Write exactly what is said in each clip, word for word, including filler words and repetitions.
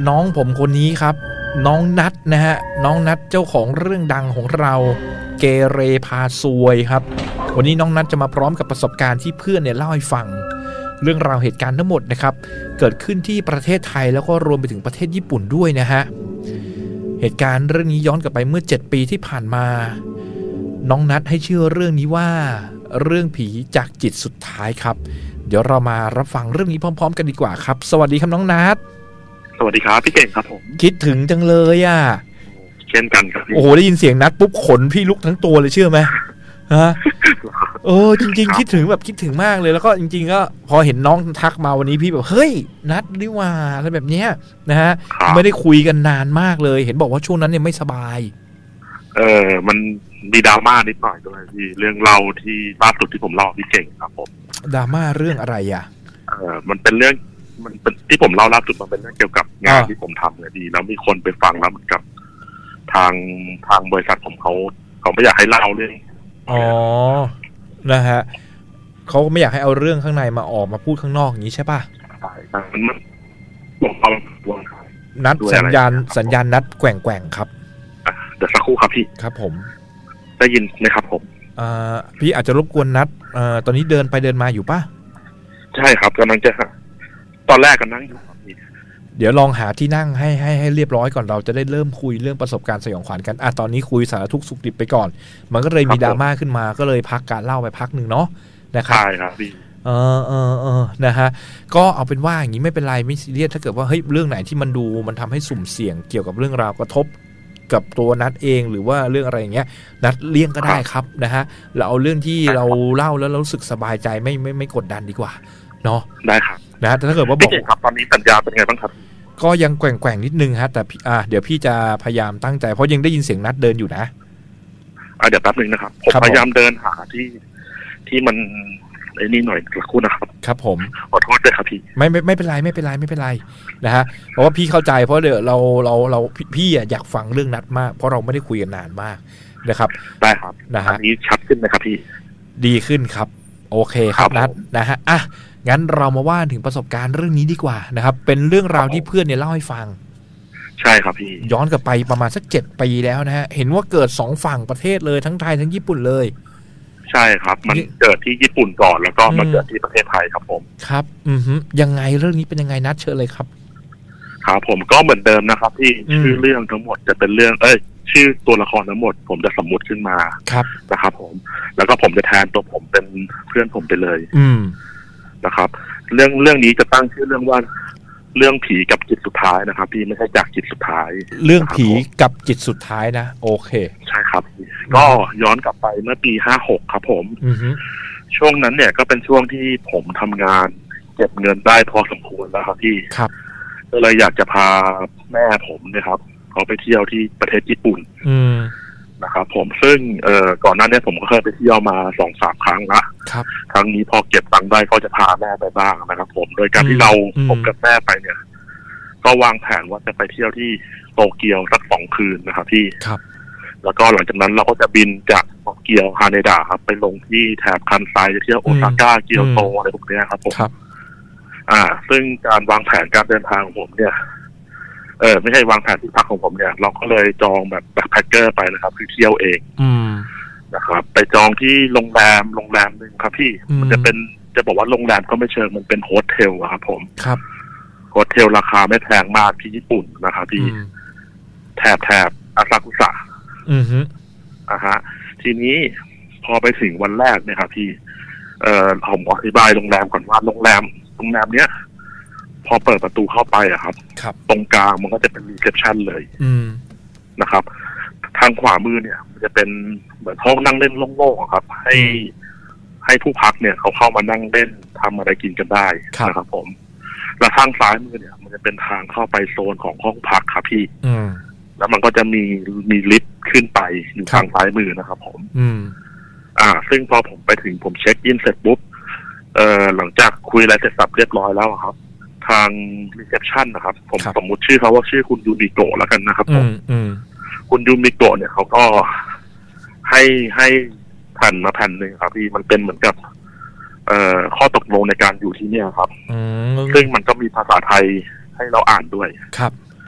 น้องผมคนนี้ครับน้องนัทนะฮะน้องนัทเจ้าของเรื่องดังของเราเกเรพาซวยครับวันนี้น้องนัทจะมาพร้อมกับประสบการณ์ที่เพื่อนเนี่ยเล่าให้ฟังเรื่องราวเหตุการณ์ทั้งหมดนะครับเกิดขึ้นที่ประเทศไทยแล้วก็รวมไปถึงประเทศญี่ปุ่นด้วยนะฮะเหตุการณ์เรื่องนี้ย้อนกลับไปเมื่อเจ็ดปีที่ผ่านมาน้องนัทให้ชื่อเรื่องนี้ว่าเรื่องผีจากจิตสุดท้ายครับเดี๋ยวเรามารับฟังเรื่องนี้พร้อมๆกันดีกว่าครับสวัสดีครับน้องนัทสวัสดีครับพี่เก่งครับผมคิดถึงจังเลยอ่ะเช่นกันครับโอ้โหได้ยินเสียงนัทปุ๊บขนพี่ลุกทั้งตัวเลยเชื่อไหมฮะเออจริงๆคิดถึงแบบคิดถึงมากเลยแล้วก็จริงๆก็พอเห็นน้องทักมาวันนี้พี่แบบเฮ้ยนัทดิว่าอะไรแบบเนี้ยนะฮะไม่ได้คุยกันนานมากเลยเห็นบอกว่าช่วงนั้นเนี่ยไม่สบายเออมันมีดราม่านิดหน่อยด้วยที่เรื่องเล่าที่ล่าสุดที่ผมเล่าพี่เก่งครับผมดราม่าเรื่องอะไรอ่ะเออมันเป็นเรื่องมันเป็นที่ผมเล่าล่าสุดมันเป็นเรื่องเกี่ยวกับงานที่ผมทำเนี่ยดีแล้วมีคนไปฟังแล้วเหมือนกับทางทางบริษัทผมเขาเขาไม่อยากให้เล่าเรื่องอ๋อนะฮะเขาไม่อยากให้เอาเรื่องข้างในมาออกมาพูดข้างนอกอย่างนี้ใช่ป่ะใช่มันมันบอกเขานัดสัญญาณสัญญาณนัดแกว่งแกว่งครับเดี๋ยวสักครู่ครับพี่ครับผมได้ยินไหมครับผมอ่าพี่อาจจะรบกวนนัดอ่าตอนนี้เดินไปเดินมาอยู่ป่ะใช่ครับกำลังจะตอนแรกก็นั่งอยู่ครับพี่เดี๋ยวลองหาที่นั่งให้ให้ให้เรียบร้อยก่อนเราจะได้เริ่มคุยเรื่องประสบการณ์สยองขวัญกันอ่ะตอนนี้คุยสารทุกข์สุขดิบไปก่อนมันก็เลยมีดราม่าขึ้นมาก็เลยพักการเล่าไปพักหนึ่งเนาะนะครับใช่ครับพี่เออเออเออนะฮะก็เอาเป็นว่าอย่างนี้ไม่เป็นไรไม่ซีเรียสถ้าเกิดว่าเฮ้ยเรื่องไหนที่มันดูมันทำให้สุ่มเสี่ยงเกี่ยวกับเรื่องราวกระทบกับตัวนัดเองหรือว่าเรื่องอะไรอย่างเงี้ยนัดเลี่ยงก็ได้ครับนะฮะเราเอาเรื่องที่เราเล่าแล้วเรารู้สึกสบายใจไม่ไม่ไม่กดดันดีกว่าเนาะได้ครับนะแต่ถ้าเกิดว่าบอกครับตอนนี้สัญญาเป็นไงบ้างครับก็ยังแกว่งแกว่งนิดนึงฮะแต่อ่าเดี๋ยวพี่จะพยายามตั้งใจเพราะยังได้ยินเสียงนัดเดินอยู่นะอ่าเดี๋ยวแป๊บนึงนะครับผมพยายามเดินหาที่ที่มันไอ้นี่หน่อยสักครู่นะครับครับผมขอโทษด้วยครับพี่ไม่ไม่ไม่เป็นไรไม่เป็นไรไม่เป็นไรนะฮะเพราะว่าพี่เข้าใจเพราะเดี๋ยวเราเราเราพี่อยากฟังเรื่องนัดมากเพราะเราไม่ได้คุยกันนานมากนะครับได้ครับนะฮะอันนี้ชัดขึ้นนะครับพี่ดีขึ้นครับโอเคครับนัดนะฮะอ่ะงั้นเรามาว่าถึงประสบการณ์เรื่องนี้ดีกว่านะครับเป็นเรื่องราวที่เพื่อนเนี่ยเล่าให้ฟังใช่ครับพี่ย้อนกลับไปประมาณสักเจ็ดปีแล้วนะฮะเห็นว่าเกิดสองฝั่งประเทศเลยทั้งไทยทั้งญี่ปุ่นเลยใช่ครับมันเกิดที่ญี่ปุ่นก่อนแล้วก็มาเกิดที่ประเทศไทยครับผมครับอือฮึยังไงเรื่องนี้เป็นยังไงนัดเชิญเลยครับครับผมก็เหมือนเดิมนะครับที่ชื่อเรื่องทั้งหมดจะเป็นเรื่องเอ้ยชื่อตัวละครทั้งหมดผมจะสมมุติขึ้นมาครับนะครับผมแล้วก็ผมจะแทนตัวผมเป็นเพื่อนผมไปเลยอืมนะครับเรื่องเรื่องนี้จะตั้งชื่อเรื่องว่าเรื่องผีกับจิตสุดท้ายนะครับพี่ไม่ใช่จากจิตสุดท้ายเรื่องผีกับจิตสุดท้ายนะโอเคใช่ครับก็ย้อนกลับไปเมื่อปีห้าหกครับผมช่วงนั้นเนี่ยก็เป็นช่วงที่ผมทำงานเก็บเงินได้พอสมควรแล้วครับพี่ครับก็เลยอยากจะพาแม่ผมเนี่ยครับเขาไปเที่ยวที่ประเทศญี่ปุ่นนะครับผมซึ่งเอ่อก่อนหน้านี้ผมก็เคยไปเที่ยวมาสองสามครั้งละครับครั้งนี้พอเก็บตังค์ได้ก็จะพาแม่ไปบ้างนะครับผมโดยการที่เราผมกับแม่ไปเนี่ยก็วางแผนว่าจะไปเที่ยวที่โตเกียวสักสองคืนนะครับพี่ครับแล้วก็หลังจากนั้นเราก็จะบินจากโตเกียวฮาเนดะครับไปลงที่แถบคันไซจะเที่ยวโอซาก้าเกียวโตอะไรพวกนี้ครับผมครับอ่าซึ่งการวางแผนการเดินทางของผมเนี่ยเออไม่ใช่วางแผนที่พักของผมเนี่ยเราก็เลยจองแบบแบ็คแพคเกอร์ไปนะครับคือเที่ยวเองนะครับไปจองที่โรงแรมโรงแรมนึงครับพี่มันจะเป็นจะบอกว่าโรงแรมก็ไม่เชิงมันเป็นโฮสเทลครับผมครับโฮสเทลราคาไม่แพงมากที่ญี่ปุ่นนะครับพี่แถบแถบอาซากุสะอือฮึอ่าฮะทีนี้พอไปถึงวันแรกเนี่ยครับพี่เอ่อผมอธิบายโรงแรมก่อนว่าโรงแรมโรงแรมเนี้ยพอเปิดประตูเข้าไปอะครับตรงกลางมันก็จะเป็นรีเซพชันเลยนะครับทางขวามือเนี่ยมันจะเป็นเหมือนห้องนั่งเล่นโล่งๆครับให้ให้ผู้พักเนี่ยเขาเข้ามานั่งเล่นทำอะไรกินกันได้นะครับผมแล้วทางซ้ายมือเนี่ยมันจะเป็นทางเข้าไปโซนของห้องพักครับพี่แล้วมันก็จะมีมีลิฟต์ขึ้นไปอยู่ทางซ้ายมือนะครับผมอ่าซึ่งพอผมไปถึงผมเช็คอินเสร็จปุ๊บเอ่อหลังจากคุยอะไรเสร็จสับเรียบร้อยแล้วครับทางรีเซพชันนะครับผมสมมุติชื่อเขาว่าชื่อคุณยูมิโกะแล้วกันนะครับผมคุณยูมิโกะเนี่ยเขาก็ให้ให้แผ่นมาแผ่นหนึ่งครับพี่มันเป็นเหมือนกับเอ่อข้อตกลงในการอยู่ที่เนี่ยครับซึ่งมันก็มีภาษาไทยให้เราอ่านด้วยครับ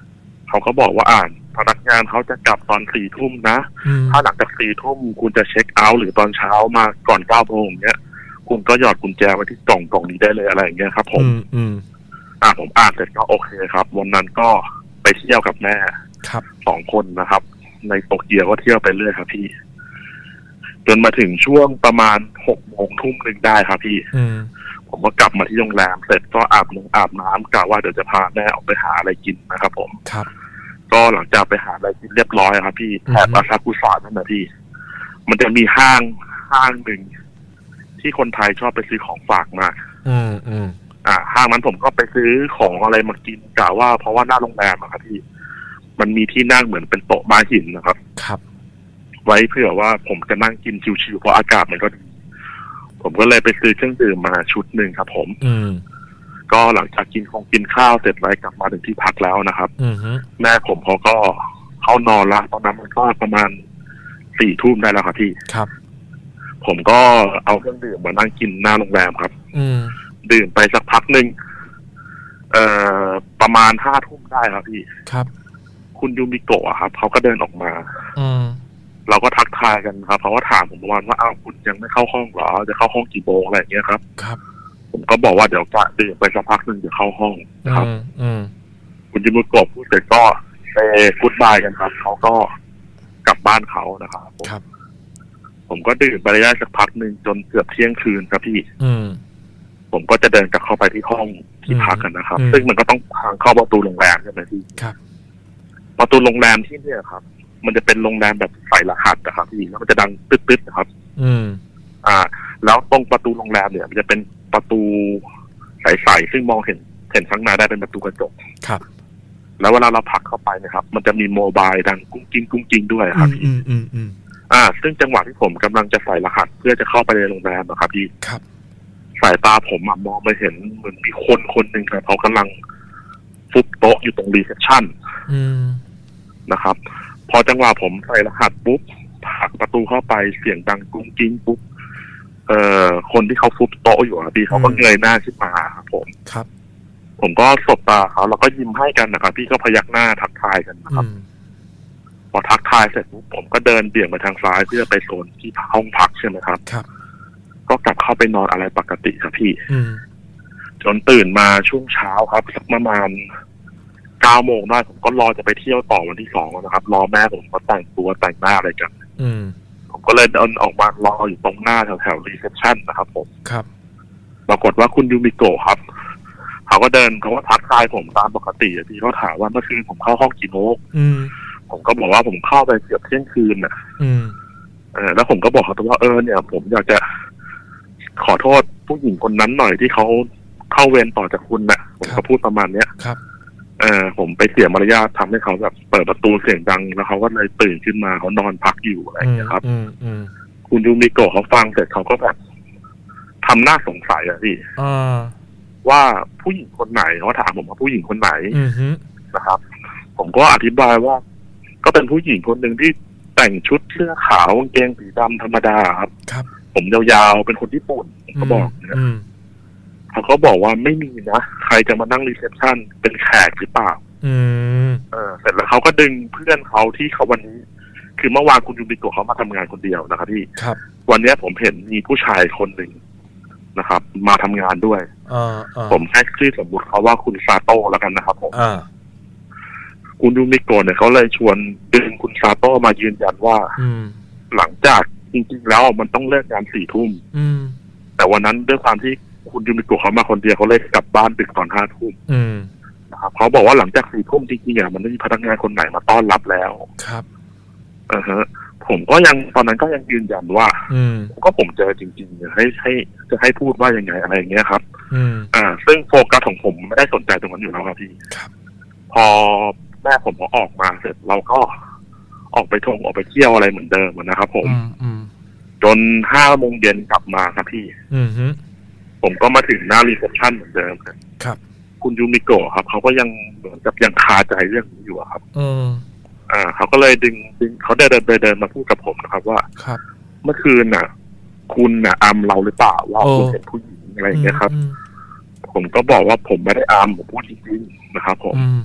เขาก็บอกว่าอ่านพนักงานเขาจะกลับตอนสี่ทุ่มนะถ้าหลังจากสี่ทุ่มคุณจะเช็คเอาท์หรือตอนเช้ามาก่อนเก้าโมงเนี้ยคุณก็หยอดกุญแจไว้ที่กล่องกล่องนี้ได้เลยอะไรอย่างเงี้ยครับผมอืมอ่าผมอ่านเสร็จก็โอเคครับวันนั้นก็ไปเที่ยวกับแม่ครับสองคนนะครับในโตเกียวก็เที่ยวไปเรื่อยครับพี่จนมาถึงช่วงประมาณหกโมงทุ่มหนึ่งได้ครับพี่ผมก็กลับมาที่โรงแรมเสร็จก็อาบน้ำอาบน้ำกะว่าเดี๋ยวจะพาแม่ออกไปหาอะไรกินนะครับผมครับก็หลังจากไปหาอะไรกินเรียบร้อยครับพี่แถบอาซากุสะนั่นนะพี่มันจะมีห้างห้างหนึ่งที่คนไทยชอบไปซื้อของฝากมากอืมอืมอ่าห้างนั้นผมก็ไปซื้อของอะไรมากินกะว่าเพราะว่าหน้าโรงแรมอะครับพี่มันมีที่นั่งเหมือนเป็นโต๊ะไม้หินนะครับครับไว้เผื่อว่าผมจะนั่งกินชิวๆเพราะอากาศมันก็ดีผมก็เลยไปซื้อเครื่องดื่มมาชุดหนึ่งครับผมอืมก็หลังจากกินของกินข้าวเสร็จไว้กลับมาถึงที่พักแล้วนะครับแม่ผมเขาก็เข้านอนละตอนนั้นมันก็ประมาณสี่ทุ่มได้แล้วครับพี่ครับผมก็เอาเครื่องดื่มมานั่งกินหน้าโรงแรมครับอืมดื่มไปสักพักหนึ่งเอ่อประมาณห้าทุ่มได้ครับพี่ครับคุณยูมิโกะครับเขาก็เดินออกมาอืมเราก็ทักทายกันครับเขาก็ถามผมประมาณว่าอ้าวคุณยังไม่เข้าห้องเหรอจะเข้าห้องกี่โมงอะไรอย่างเงี้ยครับครับผมก็บอกว่าเดี๋ยวจะดื่มไปสักพักหนึ่งจะเข้าห้องครับอืมคุณยูมิโกะพูดเสร็จก็เซกู๊ดบายกันครับเขาก็กลับบ้านเขานะครับครับผมก็ดื่มไปได้สักพักหนึ่งจนเกือบเที่ยงคืนครับพี่อืมผมก็จะเดินกลับเข้าไปที่ห้องที่พักกันนะครับซึ่งมันก็ต้องทางเข้าประตูโรงแรมใช่ไหมพี่ครับประตูโรงแรมที่เนี่ยครับมันจะเป็นโรงแรมแบบใส่รหัสนะครับพี่แล้วมันจะดังตึ๊ดๆนะครับอืมอ่าแล้วตรงประตูโรงแรมเนี่ยมันจะเป็นประตูใสๆซึ่งมองเห็นเห็นข้างในได้เป็นประตูกระจกครับแล้วเวลาเราผลักเข้าไปนะครับมันจะมีโมบายดังกุ้งกิ้งกุ้งกิ้งด้วยครับอืมอืมอืมอ่าซึ่งจังหวะที่ผมกำลังจะใส่รหัสเพื่อจะเข้าไปในโรงแรมนะครับพี่ครับสายตาผมอะมองไปเห็นเหมือนมีคนคนหนึ่งครับเขากำลังฟุบโต๊ะอยู่ตรงรีเซพชันนะครับพอจังหวะผมใส่รหัสปุ๊บผลักประตูเข้าไปเสียงดังกุ้งกิ้งปุ๊บเอ่อคนที่เขาฟุบโต๊ะอยู่อะพี่เขาก็เงยหน้าขึ้นมาครับผมครับผมก็สบตาเขาแล้วก็ยิ้มให้กันนะครับพี่ก็พยักหน้าทักทายกันนะครับพอทักทายเสร็จปุ๊บผมก็เดินเบี่ยงไปทางซ้ายเพื่อไปโซนที่ห้องพักใช่ไหมครับครับก็กลับเข้าไปนอนอะไรปกติครับพี่จนตื่นมาช่วงเช้าครับสักประมาณเก้าโมงได้ผมก็รอจะไปเที่ยวต่อวันที่สองนะครับรอแม่ผมก็แต่งตัวแต่งหน้าอะไรกันผมก็เลยเดินออกมารออยู่ตรงหน้าแถวแถวรีเซพชันนะครับผมครับปรากฏว่าคุณยูมิโกะครับเขาก็เดินเขาก็ทักทายผมตามปกติพี่เขาถามว่าเมื่อคืนผมเข้าห้องกี่โมงผมก็บอกว่าผมเข้าไปเกือบเที่ยงคืนน่ะเออแล้วผมก็บอกเขาว่าเออเนี่ยผมอยากจะขอโทษผู้หญิงคนนั้นหน่อยที่เขาเข้าเวรต่อจากคุณน่ะผมก็พูดประมาณเนี้ยครับเออผมไปเสียมารยาททำให้เขาแบบเปิดประตูเสียงดังแล้วเขาก็เลยตื่นขึ้นมาเขานอนพักอยู่อะไรอย่างเงี้ยครับคุณยูมิโกะเขาฟังเสร็จเขาก็แบบทำหน้าสงสัยอะพี่ว่าผู้หญิงคนไหนเขาถามผมว่าผู้หญิงคนไหนนะครับผมก็อธิบายว่าก็เป็นผู้หญิงคนหนึ่งที่แต่งชุดเสื้อขาวกางเกงสีดำธรรมดาครับผมยาวๆเป็นคนญี่ปุ่นเขาบอกนะเขาก็บอกว่าไม่มีนะใครจะมานั่งรีเซพชันเป็นแขกหรือเปล่าเออเสร็จแล้วเขาก็ดึงเพื่อนเขาที่เขาวันนี้คือเมื่อวานคุณยูมิโกะเขามาทำงานคนเดียวนะครับพี่วันนี้ผมเห็นมีผู้ชายคนหนึ่งนะครับมาทำงานด้วยผมให้ชื่อสมมุติเขาว่าคุณซาโต้แล้วกันนะครับผมคุณยูมิโกะเนี่ยเขาเลยชวนดึงคุณซาโต้มายืนยันว่าหลังจากจริงๆแล้วมันต้องเลิกงานสี่ทุ่มแต่วันนั้นด้วยความที่คุณยูมิโกะเขามาคนเดียวเขาเลยกลับบ้านดึกตอนห้าทุ่มนะครับเขาบอกว่าหลังจากสี่ทุ่มจริงๆอ่ะมันไม่มีพนักงานคนไหนมาต้อนรับแล้วครับเออฮะผมก็ยังตอนนั้นก็ยังยืนยันว่าก็ผมเจอจริงๆให้ให้จะให้พูดว่ายังไงอะไรอย่างเงี้ยครับอ่าซึ่งโฟกัสของผมไม่ได้สนใจตรงนั้นอยู่แล้วครับพี่พอแม่ผมพอออกมาเสร็จเราก็ออกไปท่องออกไปเที่ยวอะไรเหมือนเดิมนะครับผมจนห้าโมงเย็นกลับมาครับพี่ผมก็มาถึงหน้ารีเซพชันเหมือนเดิมครับคุณยูมิโกะครับเขาก็ยังเหมือนกับยังคาใจเรื่องนี้อยู่ครับอืมอ่าเขาก็เลยดึงดึงเขาเดินเดินไปเดินมาพูดกับผมนะครับว่าครับเมื่อคืนน่ะคุณน่ะอำเราหรือเปล่าว่าคุณเห็นผู้หญิงอะไรอย่างเงี้ยครับผมก็บอกว่าผมไม่ได้อำผมพูดจริงๆนะครับผม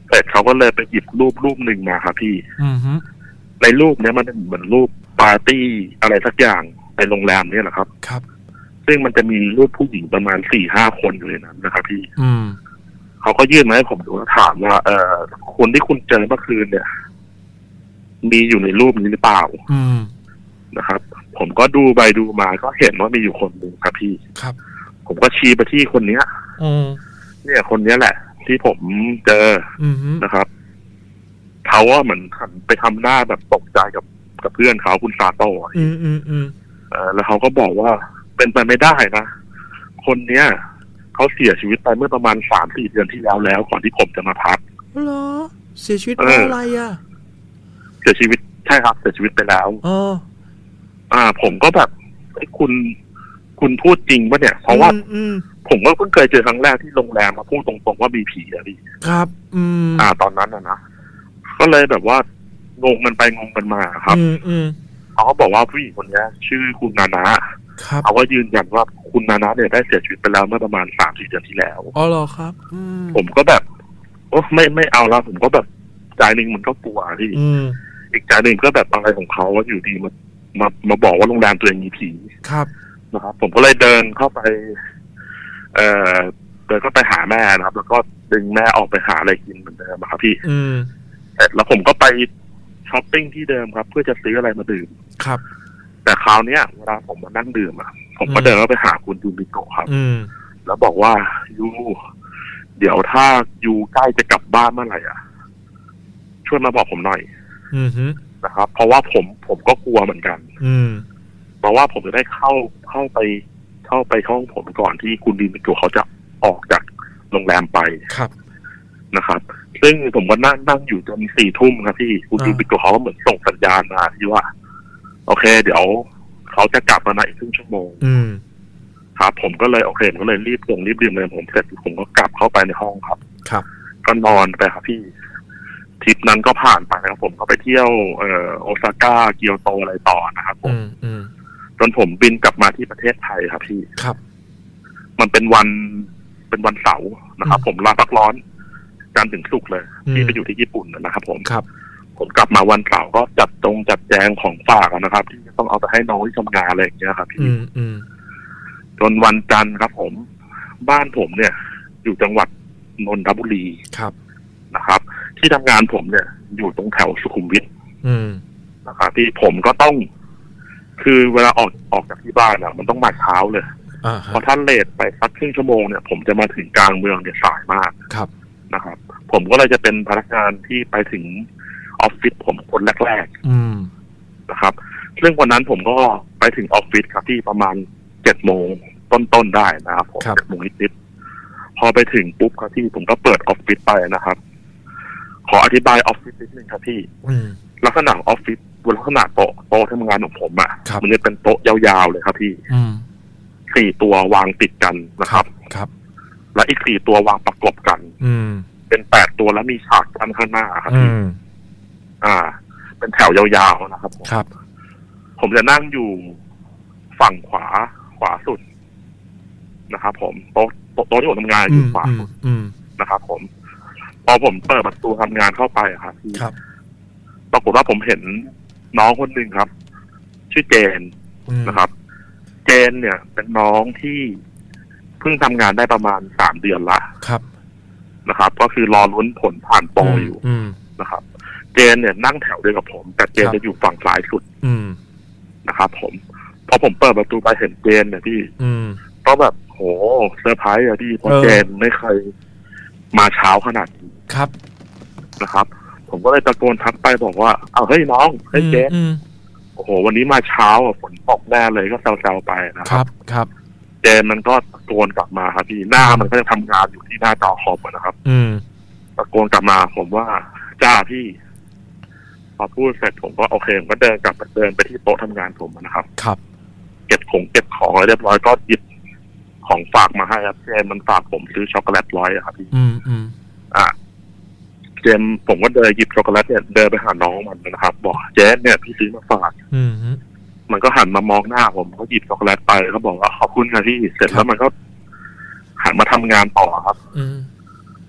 เสร็จเขาก็เลยไปหยิบรูปรูปหนึ่งมาครับพี่ในรูปเนี้ยมันเหมือนรูปปาร์ตี้อะไรสักอย่างในโรงแรมนี่แหละครับครับซึ่งมันจะมีรูปผู้หญิงประมาณสี่ห้าคนอยู่ในนั้นนะครับพี่อืมเขาก็ยื่นมาให้ผมดูแล้วถามว่าเออคนที่คุณเจอเมื่อคืนเนี่ยมีอยู่ในรูปนี้หรือเปล่าอืมนะครับผมก็ดูไปดูมาก็เห็นว่ามีอยู่คนหนึ่งครับพี่ครับผมก็ชี้ไปที่คนเนี้ยเนี่ยคนเนี้ยแหละที่ผมเจอนะครับเขาว่าเหมือนหันไปทำหน้าแบบตกใจกับกับเพื่อนเขาคุณซาโต้อืมอืมอืมเออแล้วเขาก็บอกว่าเป็นไปไม่ได้นะคนเนี้ยเขาเสียชีวิตไปเมื่อประมาณสามสี่เดือนที่แล้วแล้วก่อนที่ผมจะมาพักเหรอเสียชีวิตเพราะอะไรอ่ะเสียชีวิตใช่ครับเสียชีวิตไปแล้วอ๋ออ่าผมก็แบบไอ้คุณคุณพูดจริงป่ะเนี่ยเพราะว่าผมก็เพิ่งเคยเจอครั้งแรกที่โรงแรมมาพูดตรงๆว่ามีผีอะพี่ครับ อืมอ่าตอนนั้นนะนะก็เลยแบบว่างงกันไปงงกันมาครับอืมอืมเขาก็บอกว่าผู้หญิงคนนี้ชื่อคุณนานะเขาก็ยืนยันว่าคุณนานะเนี่ยได้เสียชีวิตไปแล้วเมื่อประมาณสามสี่เดือนที่แล้วอ๋อเหรอครับอืมผมก็แบบโอ้ไม่ไม่เอาแล้วผมก็แบบใจหนึ่งมันก็กลัวพี่อีกใจหนึ่งก็แบบอะไรของเขาว่าอยู่ดีมามามาบอกว่าโรงแรมตัวเองมีผีครับนะครับผมก็เลยเดินเข้าไปเอ่อเดินเข้าไปหาแม่นะครับแล้วก็ดึงแม่ออกไปหาอะไรกินเหมือนเดิมครับพี่อืมแล้วผมก็ไปช้อปปิ้งที่เดิมครับเพื่อจะซื้ออะไรมาดื่มครับแต่คราวเนี้ยเวลาผมมานั่งดื่มอ่ะผมก็เดินเข้าไปหาคุณยูมิโกะครับแล้วบอกว่ายูเดี๋ยวถ้ายูใกล้จะกลับบ้านเมื่อไหร่อ่ะช่วยมาบอกผมหน่อยนะครับเพราะว่าผมผมก็กลัวเหมือนกันเพราะว่าผมจะได้เข้าเข้าไปเข้าไปห้องผมก่อนที่คุณยูมิโกะเขาจะออกจากโรงแรมไปครับนะครับซึ่งผมก็นั่งนั่งอยู่จนสี่ทุ่มครับพี่คุณยูมิโกะเขาก็เหมือนส่งสัญญาณมาที่ว่าโอเคเดี๋ยวเขาจะกลับมาในอีกครึ่งชั่วโมงครับผมก็เลยโอเคผมก็เลยรีบส่งรีบดื่มเลยผมเสร็จผมก็กลับเข้าไปในห้องครับครับก็นอนไปครับพี่ทริปนั้นก็ผ่านไปนะครับผมก็ไปเที่ยวเอ่อโอซาก้าเกียวโตอะไรต่อนะครับผมจนผมบินกลับมาที่ประเทศไทยครับพี่ครับมันเป็นวันเป็นวันเสาร์นะครับผมลาพักร้อนจันทร์ถึงศุกร์เลยที่ไปอยู่ที่ญี่ปุ่นนะครับผมครับผมกลับมาวันเสาร์ก็จัดตรงจัดแจงของฝากนะครับที่ต้องเอาไปให้น้องที่ทำงานอะไรอย่างเงี้ยครับพี่จนวันจันทร์ครับผมบ้านผมเนี่ยอยู่จังหวัดนนทบุรีครับนะครับที่ทำงานผมเนี่ยอยู่ตรงแถวสุขุมวิทนะครับที่ผมก็ต้องคือเวลาออกออกจากที่บ้านอ่ะมันต้องมาเช้าเลยพอท่านเลทไปสักครึ่งชั่วโมงเนี่ยผมจะมาถึงกลางเมืองเนี่ยสายมากครับนะครับผมก็เลยจะเป็นพนักงานที่ไปถึงออฟฟิศผมคนแรกๆนะครับซึ่งวันนั้นผมก็ไปถึงออฟฟิศครับที่ประมาณเจ็ดโมงต้นๆได้นะครับผมเจ็ดโมงนิดๆพอไปถึงปุ๊บครับพี่ผมก็เปิดออฟฟิศไปนะครับขออธิบายออฟฟิศนิดนึงครับพี่ลักษณะออฟฟิศบนลักษณะโต๊ะโต๊ะทำงานของผมอ่ะมันจะเป็นโต๊ะยาวๆเลยครับพี่สี่ตัววางติดกันนะครับครับและอีกสี่ตัววางประกบกันเป็นแปดตัวแล้วมีฉากด้านข้างหน้าครับพี่อ่าเป็นแถวยาวๆนะครับครับผมจะนั่งอยู่ฝั่งขวาขวาสุดนะครับผมโต๊ะโต๊ะที่ผมทำงานอยู่ขวาสุดนะครับผมพอผมเปิดประตูทำงานเข้าไปครับพี่ปรากฏว่าผมเห็นน้องคนหนึ่งครับ ชื่อเจนนะครับ เจนเนี่ยเป็นน้องที่เพิ่งทำงานได้ประมาณสามเดือนละครับนะครับก็คือรอลุ้นผลผ่านโปรอยู่นะครับเจนเนี่ยนั่งแถวเดียวกับผมแต่เจนจะอยู่ฝั่งซ้ายสุดนะครับผมพอผมเปิดประตูไปเห็นเจนเนี่ยพี่ก็แบบโหเซอร์ไพรส์อะพี่เพราะเจนไม่เคยมาเช้าขนาดนี้ครับนะครับผมก็เลยตะโกนทักไปบอกว่าเอาเฮ้ยน้องเฮ้ยเจนโอ้โหวันนี้มาเช้าฝนตกแน่เลยก็แซวๆไปนะครับครับเจนมันก็ตะโกนกลับมาครับพี่หน้ามันก็ยังทำงานอยู่ที่หน้าจอคอมนะครับตะโกนกลับมาผมว่าจ้าพี่พอพูดเสร็จผมก็โอเคผมก็เดินกลับไปเดินไปที่โต๊ะทำงานผมนะครับครับเก็บของเก็บของอะไรเรียบร้อยก็หยิบของฝากมาให้ครับเจนมันฝากผมซื้อช็อกโกแลตร้อยครับพี่อืมอืมอ่าเจนผมก็เดินหยิบช็อกโกแลตเนี่ยเดินไปหาน้องมันนะครับบอกเจนเนี่ยพี่ซื้อมาฝากอืมมันก็หันมามองหน้าผมก็หยิบช็อกโกแลตไปแล้วก็บอกว่าขอบคุณค่ะพี่เสร็จแล้วมันก็หันมาทำงานต่อครับผ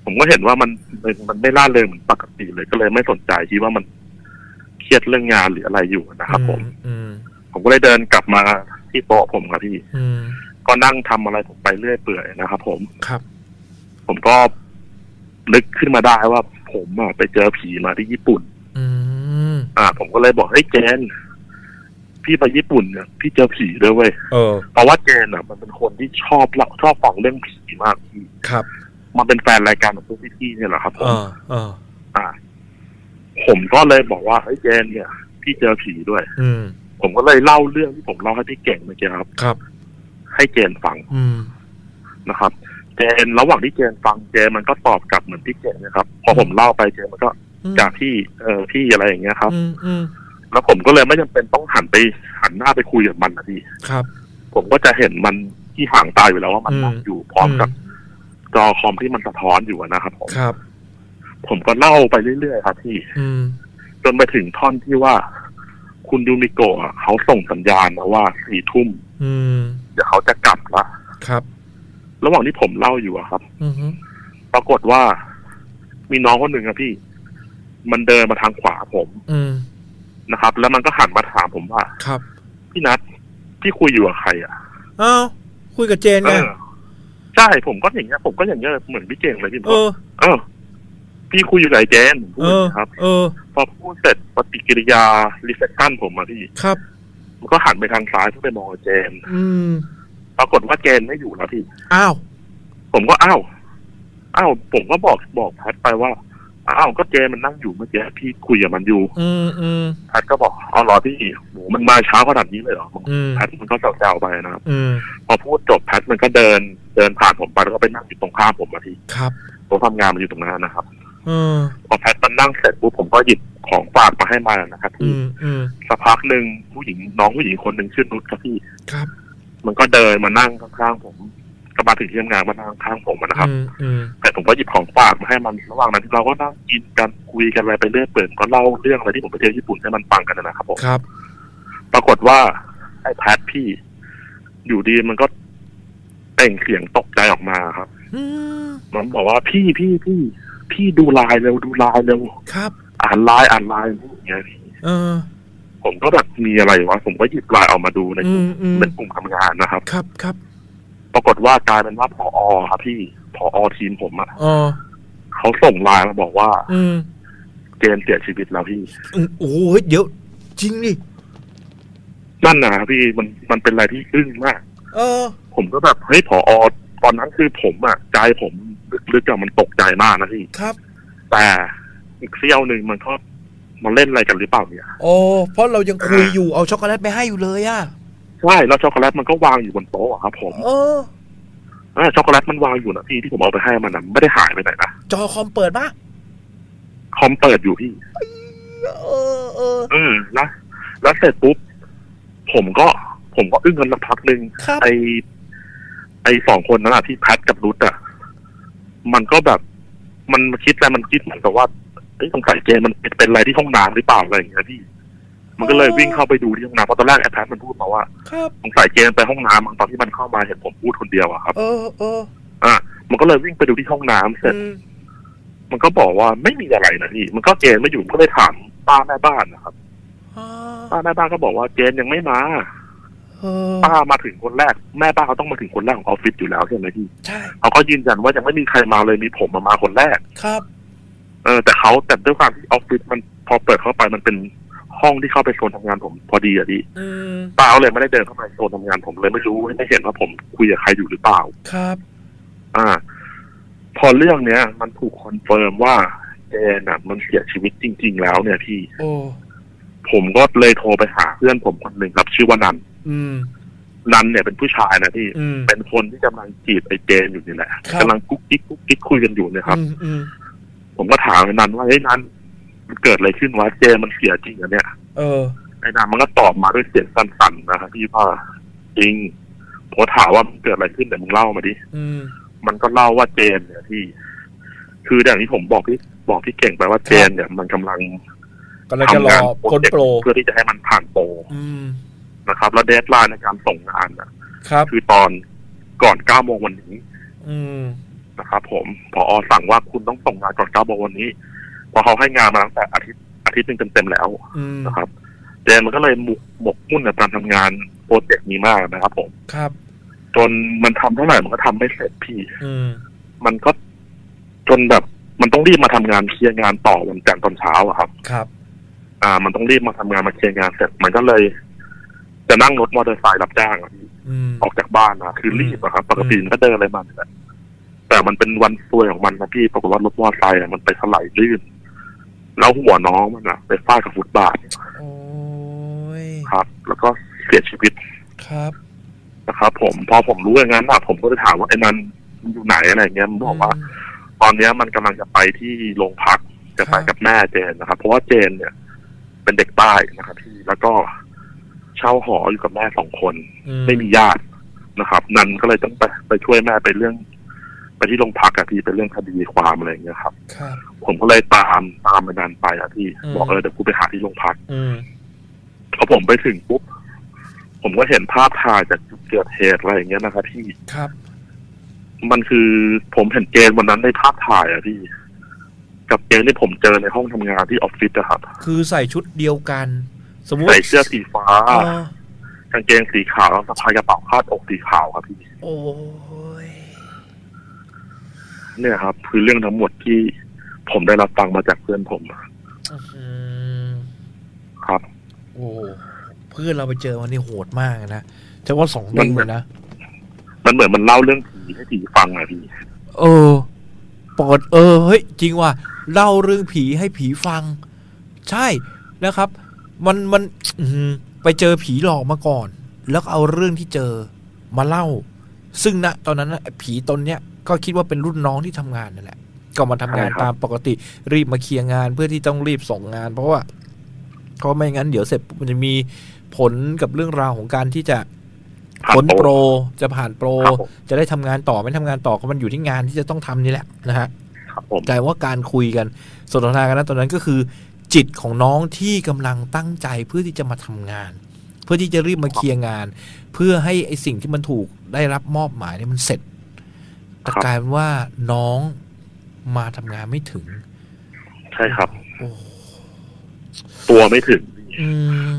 ผมก็เห็นว่ามันมันไม่ล่าเริงเหมือนปกติเลยก็เลยไม่สนใจคิดว่ามันเครียดเรื่องงานหรืออะไรอยู่นะครับผมผมก็เลยเดินกลับมาที่โต๊ะผมครับพี่ก็นั่งทำอะไรผมไปเรื่อยเปื่อยนะครับผมครับผมก็นึกขึ้นมาได้ว่าผมอะไปเจอผีมาที่ญี่ปุ่นอ่าผมก็เลยบอกเฮ้ยเจนพี่ไปญี่ปุ่นเนี่ยพี่เจอผีด้วยเว้ยเออเพราะว่าเจนอ่ะมันเป็นคนที่ชอบเล่าชอบฟังเรื่องผีมากพี่ครับมันเป็นแฟนรายการของพวกพี่ๆเนี่ยแหละครับผมเออเอออ่าผมก็เลยบอกว่าเฮ้ยเจนเนี่ยพี่เจอผีด้วยอืมผมก็เลยเล่าเรื่องที่ผมเล่าให้พี่เก่งเมื่อกี้ครับครับให้เจนฟังอืมนะครับเจนระหว่างที่เจนฟังเจนมันก็ตอบกลับเหมือนพี่เก่งนะครับพอผมเล่าไปเจนมันก็จากที่เออพี่อะไรอย่างเงี้ยครับแล้วผมก็เลยไม่จำเป็นต้องหันไปหันหน้าไปคุยกับมันนะพี่ครับผมก็จะเห็นมันที่ห่างตาอยู่แล้วว่ามันนั่งอยู่พร้อมกับจอคอมที่มันสะท้อนอยู่นะครับผมครับผมก็เล่าไปเรื่อยๆครับพี่จนไปถึงท่อนที่ว่าคุณยูมิโกะเขาส่งสัญญาณมาว่าสี่ทุ่มเดี๋ยวเขาจะกลับละครับระหว่างที่ผมเล่าอยู่อะครับปรากฏว่ามีน้องคนหนึ่งครับพี่มันเดินมาทางขวาผมนะครับแล้วมันก็หันมาถามผมว่าครับพี่นัทพี่คุยอยู่กับใครอ่ะอ้าวคุยกับเจนไงใช่ผมก็อย่างเงี้ยผมก็อย่างเงี้ยเหมือนพี่เก่งเลยพี่เออเออพี่คุยอยู่กับเจนพูดครับเออพอพูดเสร็จปฏิกิริยารีเฟคชั่นผมมาพี่ครับมันก็หันไปทางซ้ายเพื่อไปมองเจนอืมปรากฏว่าเจนไม่อยู่แล้วพี่อ้าวผมก็อ้าวอ้าวผมก็บอกบอกแพทไปว่าอ้าวก็เจมันนั่งอยู่เมื่อกี้พี่คุยกับมันอยู่อืมอืมแพทก็บอกเอาหรอพี่โหมันมาเช้าขนาดนี้เลยเหรอแพทมันก็แซวๆไปนะครับพอพูดจบแพทมันก็เดินเดินผ่านผมไปแล้วก็ไปนั่งอยู่ตรงข้ามผมมาทีครับผมทำงานมันอยู่ตรงนั้นนะครับพอแพทมันนั่งเสร็จปุ๊บผมก็หยิบของฝากมาให้มันนะครับพี่สักพักหนึ่งผู้หญิงน้องผู้หญิงคนหนึ่งชื่อนุชครับพี่ครับมันก็เดินมานั่งข้างๆผมก็มาถึงที่ทำงานมานั่งข้างผมนะครับแต่ผมก็หยิบของฝากมาให้มันระหว่างนั้นเราก็นั่งกินกันคุยกันอะไรไปเรื่อยเปื่อยก็เล่าเรื่องอะไรที่ผมไปเที่ยวญี่ปุ่นให้มันฟังกันนะครับผมครับปรากฏว่าไอ้แพทพี่อยู่ดีมันก็เปล่งเสียงตกใจออกมาครับมันบอกว่าพี่พี่พี่พี่ดูไลน์เร็วดูไลน์เร็วครับอ่านไลน์อ่านไลน์อย่างเงี้ยเออผมก็แบบมีอะไรวะผมก็หยิบไลน์ออกมาดูในเป็นกลุ่มทำงานนะครับครับครับปรากฏว่ากลายเป็นว่าผอ.ครับพี่ผอ.ทีมผมอ่ะเขาส่งไลน์มาบอกว่าเจนเสียชีวิตแล้วพี่โอ้ยเดี๋ยวจริงดินั่นนะพี่มันมันเป็นอะไรที่อึ้งมากเออผมก็แบบเฮ้ยผอ.ตอนนั้นคือผมอ่ะใจผมลึกๆมันตกใจมากนะพี่ครับแต่อีกเสี้ยวหนึ่งมันก็มาเล่นอะไรกันหรือเปล่าเนี่ยโอ้เพราะเรายังคุยอยู่เอาช็อกโกแลตไปให้อยู่เลยอ่ะใช่แล้วช็อกโกแลตมันก็วางอยู่บนโต๊ะครับผมเออช็อกโกแลตมันวางอยู่นะพี่ที่ผมเอาไปให้มันนะไม่ได้หายไปไหนนะจอคอมเปิดปะคอมเปิดอยู่พี่เออเออเออนะแล้วเสร็จปุ๊บผมก็ผมก็อึ้งกันสักพักนึงไอไอสองคนนั้นอะที่แพทกับรุทอะมันก็แบบมันคิดอะไรมันคิดเหมือนกับว่าไอ้สงสัยเจนมันเป็นอะไรที่ห้องน้ำหรือเปล่าอะไรอย่างเงี้ยพี่มันก็เลยวิ่งเข้าไปดูที่ห้องน้ำเพราะตอนแรกไอ้แพทมันพูดมาว่าสงสัยเจนไปห้องน้ำตอนที่มันเข้ามาเห็นผมพูดคนเดียวอะครับเออเอออ่ะมันก็เลยวิ่งไปดูที่ห้องน้ำเสร็จมันก็บอกว่าไม่มีอะไรนะพี่มันก็เจนไม่อยู่ก็เลยถามป้าแม่บ้านนะครับป้าแม่บ้านก็บอกว่าเจนยังไม่มาป้ามาถึงคนแรกแม่ป้าเขาต้องมาถึงคนแรกของออฟฟิศอยู่แล้วใช่ไหมพี่ใช่เขาก็ยืนยันว่ายังไม่มีใครมาเลยมีผมมามาคนแรกครับเออแต่เขาแต่ด้วยความที่ออฟฟิศมันพอเปิดเข้าไปมันเป็นห้องที่เข้าไปโซนทำงานผมพอดีอะดิป้าเขาเลยไม่ได้เดินเข้าไปโซนทำงานผมเลยไม่รู้ไม่เห็นว่าผมคุยกับใครอยู่หรือเปล่าครับอ่าพอเรื่องเนี้ยมันถูกคอนเฟิร์มว่าเจนน่ะมันเสียชีวิตจริงๆแล้วเนี่ยพี่โอ้ผมก็เลยโทรไปหาเพื่อนผมคนหนึ่งครับชื่อว่านันอืมนันเนี่ยเป็นผู้ชายนะพี่เป็นคนที่กำลังจีบไอ้เจนอยู่นี่แหละกำลังกุ๊กกิ๊กกุ๊กกิ๊กคุยกันอยู่เนี่ยครับผมก็ถามไอ้นันว่าเฮ้ยนันมันเกิดอะไรขึ้นวะเจนมันเสียจริงเหรอเนี่ยเออไอ้นันมันก็ตอบมาด้วยเสียงสั่นๆนะครับพี่ว่าจริงผมถามว่ามันเกิดอะไรขึ้นแต่มึงเล่ามาดิมันก็เล่าว่าเจนเนี่ยที่คืออย่างที่ผมบอกที่บอกที่เก่งไปว่าเจนเนี่ยมันกำลังทำงานโปรเจกต์เพื่อที่จะให้มันผ่านโปรนะครับแล้วเดดไลน์ในการส่งงานอ่ะครับคือตอนก่อนเก้าโมงวันนี้อืมนะครับผมผอสั่งว่าคุณต้องส่งงานก่อนเก้าโมงวันนี้พอเขาให้งานมาตั้งแต่อาทิตย์อาทิตย์หนึ่งเต็มๆแล้วนะครับเจนมันก็เลยหมกหมกมุ่นกับการทำงานโปรเจกต์นี้มากนะครับผมครับจนมันทำเท่าไหร่มันก็ทำไม่เสร็จพี่มันก็จนแบบมันต้องรีบมาทำงานเคลียร์งานต่อวันจันทร์ตอนเช้าอะครับครับอ่ามันต้องรีบมาทำงานมาเคลียร์งานเสร็จมันก็เลยจะนั่งรถมอเตอร์ไซค์รับจ้างอะพี่ออกจากบ้านนะคือรีบอะครับปกติมันก็เดินอะไรมาเนี่ยแต่มันเป็นวันซวยของมันนะพี่ปรากฏว่ารถมอเตอร์ไซค์มันไปถลายลื่นแล้วหัวน้องมันอะไปฟาดกับฟุตบาทโอ้ยครับแล้วก็เสียชีวิตครับนะครับผมพอผมรู้อย่างนั้นอะผมก็ไปถามว่าไอ้มันอยู่ไหนอะไรเงี้ยมันบอกว่าตอนนี้มันกำลังจะไปที่โรงพักจะไปกับแม่เจนนะครับเพราะว่าเจนเนี่ยเป็นเด็กใต้นะครับพี่แล้วก็เช่าหออยู่กับแม่สองคนไม่มีญาตินะครับนันก็เลยต้องไปไปช่วยแม่ไปเรื่องไปที่โรงพักอะพี่เป็นเรื่องคดีความอะไรอย่างเงี้ยครับผมก็เลยตามตามไปนันไปอะพี่บอกเออเดี๋ยวกูไปหาที่โรงพักพอผมไปถึงปุ๊บผมก็เห็นภาพถ่ายจากจุดเกิดเหตุอะไรอย่างเงี้ยนะครับพี่ครับมันคือผมเห็นเจนวันนั้นในภาพถ่ายอะพี่กับเจนที่ผมเจอในห้องทำงานที่ออฟฟิศอะครับคือใส่ชุดเดียวกันสมมติใส่เสื้อสีฟ้ากางเกงสีขาวแล้วสะพายกระเป๋าคาดอกสีขาวครับพี่โอ้ยเนี่ยครับคือเรื่องทั้งหมดที่ผมได้รับฟังมาจากเพื่อนผมครับโอ้เพื่อนเราไปเจอวันนี้โหดมากนะจะว่าสองเด้งเลยนะมันเหมือนมันเล่าเรื่องผีให้ผีฟังอะพี่เออปอดเออเฮ้ยจริงว่ะเล่าเรื่องผีให้ผีฟังใช่นะครับมันมันไปเจอผีหลอกมาก่อนแล้วเอาเรื่องที่เจอมาเล่าซึ่งณตอนนั้นผีตนเนี้ยก็คิดว่าเป็นรุ่นน้องที่ทำงานนั่นแหละก็มาทำงานตามปกติรีบมาเคลียร์งานเพื่อที่ต้องรีบส่งงานเพราะว่าเพราะไม่งั้นเดี๋ยวเสร็จมันจะมีผลกับเรื่องราวของการที่จะผลโปรจะผ่านโปรจะได้ทำงานต่อไม่ทำงานต่อก็มันอยู่ที่งานที่จะต้องทำนี่แหละนะฮะแต่ว่าการคุยกันสนทนากันนั้นตอนนั้นก็คือจิตของน้องที่กำลังตั้งใจเพื่อที่จะมาทำงานเพื่อที่จะรีบมาเคลียร์งานเพื่อให้ไอ้สิ่งที่มันถูกได้รับมอบหมายเนี่ยมันเสร็จแต่กลายเป็นว่าน้องมาทำงานไม่ถึงใช่ครับตัวไม่ถึงอืม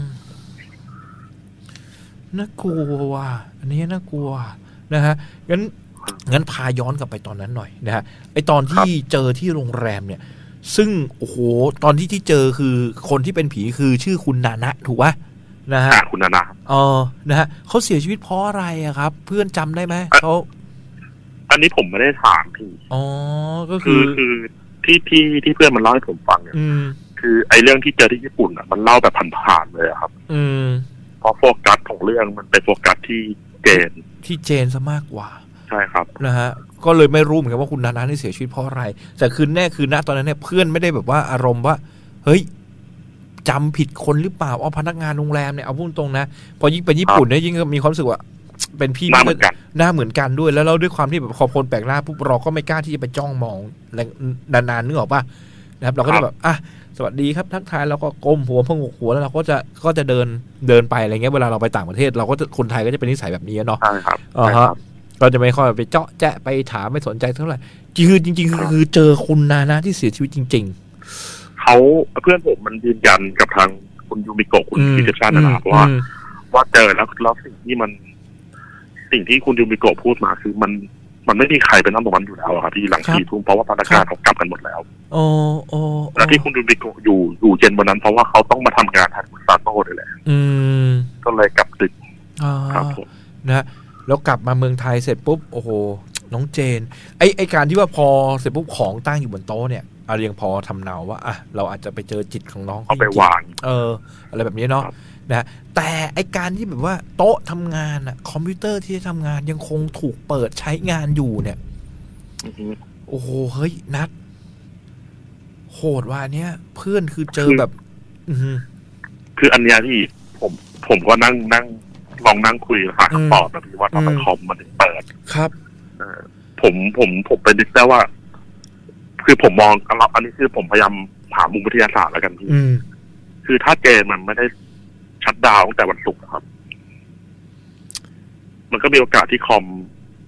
น่ากลัวว่ะอันนี้น่ากลัวนะฮะงั้นงั้นพาย้อนกลับไปตอนนั้นหน่อยนะฮะไอตอนที่เจอที่โรงแรมเนี่ยซึ่งโอ้โหตอนที่ที่เจอคือคนที่เป็นผีคือชื่อคุณนานะถูกป่ะนะฮะคุณนานะเออนะฮะเขาเสียชีวิตเพราะอะไรอะครับเพื่อนจำได้ไหมเขาอันนี้ผมไม่ได้ถามพี่อ๋อก็คือคือที่ที่ที่เพื่อนมันเล่าให้ผมฟังเนี่ยคือไอเรื่องที่เจอที่ญี่ปุ่นอ่ะมันเล่าแบบผ่านๆเลยครับอืมเพราะโฟกัสของเรื่องมันไปโฟกัสที่เจนที่เจนซะมากกว่าใช่ครับนะฮะก็เลยไม่รู้เหมือนกันว่าคุณนานะนี่เสียชีวิตเพราะอะไรแต่คือแน่คือณตอนนั้นเนี่ยเพื่อนไม่ได้แบบว่าอารมณ์ว่าเฮ้ยจำผิดคนหรือเปล่าเอาพนักงานโรงแรมเนี่ยเอาพูดตรงนะพอยิ่งเป็นญี่ปุ่นเนี่ยยิ่งมีความรู้สึกว่าเป็นพี่หน้าเหมือนกันหน้าเหมือนกันด้วยแล้วเราด้วยความที่แบบพอคนแปลกหน้าปุ๊บเราก็ไม่กล้าที่จะไปจ้องมองนานๆนึกออกป่ะนะครับเราก็จะแบบอ่ะสวัสดีครับทักทายแล้วก็ก้มหัวพงกหัวแล้วเราก็จะก็จะเดินเดินไปอะไรเงี้ยเวลาเราไปต่างประเทศเราก็คนไทยก็จะเป็นนิสัยแบบนี้เนาะใช่ครับอ๋อฮะเราจะไม่ค่อยไปเจาะแจ๊ะไปถามไม่สนใจเท่าไหร่คือจริงๆคือเจอคุณนานะที่เสียชีวิตจริงๆเขาเพื่อนผมมันยืนยันกับทางคุณยูมิโกะคุณพิเชชันนะครับว่าว่าเจอแล้วแล้วสิ่งที่มันสิ่งที่คุณยูมิโกะพูดมาคือมันมันไม่มีใครเป็นน้ำตกมันอยู่แล้วครับที่หลังสี่ทุ่มเพราะว่าพนักงานเขากลับกันหมดแล้วโอ้โอ้แล้วที่คุณยูมิโกะอยู่อยู่เย็นวันนั้นเพราะว่าเขาต้องมาทำงานแทนคุณซาโต้เลยแหละก็เลยกลับดึกครับผมนะแล้วกลับมาเมืองไทยเสร็จปุ๊บโอ้โหน้องเจนไอไอการที่ว่าพอเสร็จปุ๊บของตั้งอยู่บนโต๊ะเนี่ยอะไรยังพอทำเนาว่าอ่ะเราอาจจะไปเจอจิตของน้องเอาไปวางเอออะไรแบบนี้เนาะนะแต่ไอการที่แบบว่าโต๊ะทำงานอะคอมพิวเตอร์ที่ทำงานยังคงถูกเปิดใช้งานอยู่เนี่ยโอ้โหเฮ้ยนัดโหดว่าเนี้ยเพื่อนคือเจอแบบคืออันเนี้ยที่ผมผมก็นั่งนั่งลองนั่งคุยหาคำตอบนะพี่ว่าทำไมคอมมันถึงเปิดครับผมผมผมไปดิสได้ว่า คือผมมองอันนี้คือผมพยายามหามุมวิทยาศาสตร์แล้วกันพี่คือถ้าเจนมันไม่ได้ชัดดาวน์ตั้งแต่วันศุกร์ครับมันก็มีโอกาสที่คอม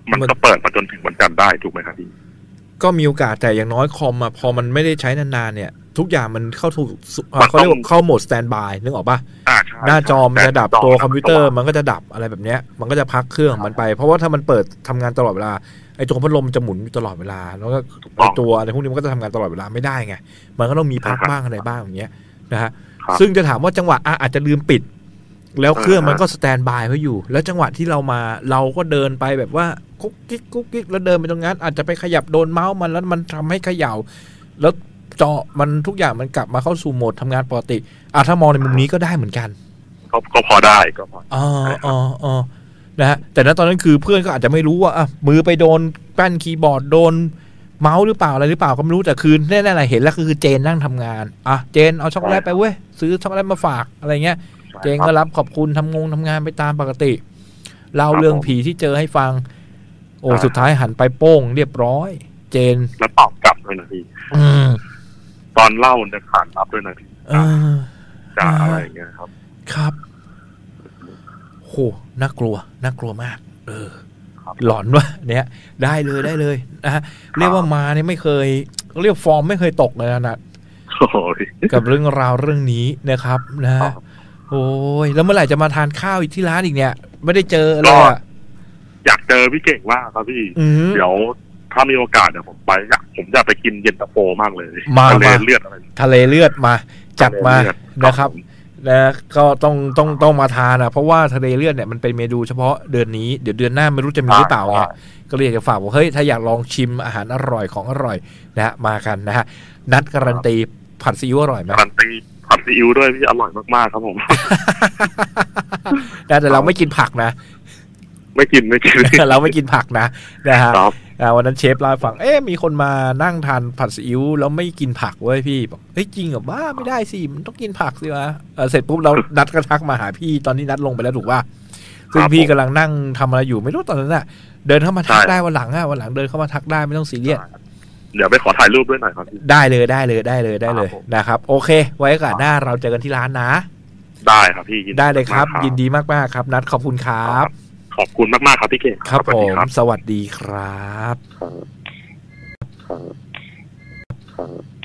มันก็เปิดมาจนถึงวันจันทร์ได้ถูกไหมครับพี่ก็มีโอกาสแต่อย่างน้อยคอมอะพอมันไม่ได้ใช้นานๆเนี่ยทุกอย่างมันเข้าถูกเขาเรียกว่าเข้าโหมดสแตนบายนึกออกป่ะหน้าจอมันจะดับตัวคอมพิวเตอร์มันก็จะดับอะไรแบบเนี้ยมันก็จะพักเครื่องมันไปเพราะว่าถ้ามันเปิดทำงานตลอดเวลาไอ้ตัวพัดลมจะหมุนอยู่ตลอดเวลาแล้วก็ไอ้ตัวอะไรพวกนี้มันก็จะทำงานตลอดเวลาไม่ได้ไงมันก็ต้องมีพักบ้างอะไรบ้างอย่างเงี้ยนะฮะซึ่งจะถามว่าจังหวะอาจจะลืมปิดแล้วเครื่องมันก็สแตนบายไว้อยู่แล้วจังหวะที่เรามาเราก็เดินไปแบบว่ากุ๊กกิ๊กกุ๊กกิ๊กแล้วเดินไปตรงนั้นอาจจะไปขยับโดนเมาส์มันแล้วมันทำให้เขย่าแล้วจอมันทุกอย่างมันกลับมาเข้าสู่โหมดทำงานปกติอ่ะถ้ามองในมุมนี้ก็ได้เหมือนกันก็ก็พอได้ก็พออ๋ออ๋ออ๋อนะฮะแต่ณตอนนั้นคือเพื่อนก็อาจจะไม่รู้ว่าอ่ะมือไปโดนแป้นคีย์บอร์ดโดนเมาส์หรือเปล่าอะไรหรือเปล่าก็ไม่รู้แต่คือแน่ๆเห็นแล้วคือเจนนั่งทำงานอ่ะเจนเอาช็อกโกแลตไปเว้ยซื้อช็อกโกแลตมาฝากอะไรเงี้ยเจนก็รับขอบคุณทำงงทำงานไปตามปกติเล่าเรื่องผีที่เจอให้ฟังโอ้สุดท้ายหันไปโป้งเรียบร้อยเจนแล้วตอบกลับด้วยนะพี่ตอนเล่าจะขานรับด้วยนะพี่ด่าอะไรอย่างเงี้ยครับครับโหน่ากลัวน่ากลัวมากเออหลอนวะเนี่ยได้เลยได้เลยนะฮะเรียกว่ามาเนี่ยไม่เคยเรียกฟอร์มไม่เคยตกเลยนะกับเรื่องราวเรื่องนี้นะครับนะฮะโอ้ยแล้วเมื่อไหร่จะมาทานข้าวอีกที่ร้านอีกเนี่ยไม่ได้เจอเลยอ่ะอยากเจอพี่เก่งว่าครับพี่เดี๋ยวถ้ามีโอกาสเดี๋ยวผมไปอยากผมจะไปกินเย็นตาโฟมากเลยทะเลเลือดอะไรทะเลเลือดมาจัดมานะครับนะก็ต้องต้องต้องมาทานอ่ะเพราะว่าทะเลเลือดเนี่ยมันเป็นเมนูเฉพาะเดือนนี้เดี๋ยวเดือนหน้าไม่รู้จะมีหรือเปล่าไงก็เลยอยากจะฝากว่าเฮ้ยถ้าอยากลองชิมอาหารอร่อยของอร่อยนะฮะมากันนะฮะนัดการันตีผัดซีอิ๊วอร่อยไหมการันตีผัดซีอิ๊วด้วยพี่อร่อยมากๆครับผมแต่เราไม่กินผักนะไม่กินไม่กินเราไม่กินผักนะนะฮะวันนั้นเชฟเล่าให้ฟังเอ๊ะมีคนมานั่งทานผัดซีอิ๊วแล้วไม่กินผักเว้ยพี่บอกเฮ้ยจริงเหรอบ้าไม่ได้สิมันต้องกินผักสิวะเสร็จปุ๊บเรานัดกระทักมาหาพี่ตอนนี้นัดลงไปแล้วถูกป่ะซึ่งพี่กำลังนั่งทำอะไรอยู่ไม่รู้ตอนนั้นน่ะเดินเข้ามาทักได้วันหลังอ่ะวันหลังเดินเข้ามาทักได้ไม่ต้องซีเรียสเดี๋ยวไปขอถ่ายรูปด้วยหน่อยครับได้เลยได้เลยได้เลยได้เลยนะครับโอเคไว้โอกาสหน้าเราเจอกันที่ร้านนะได้ครับพี่ได้เลยครับยินดีมากๆครับนัดขอบคุณครับขอบคุณมากๆครับพี่เก่งครับผมสวัสดีครับ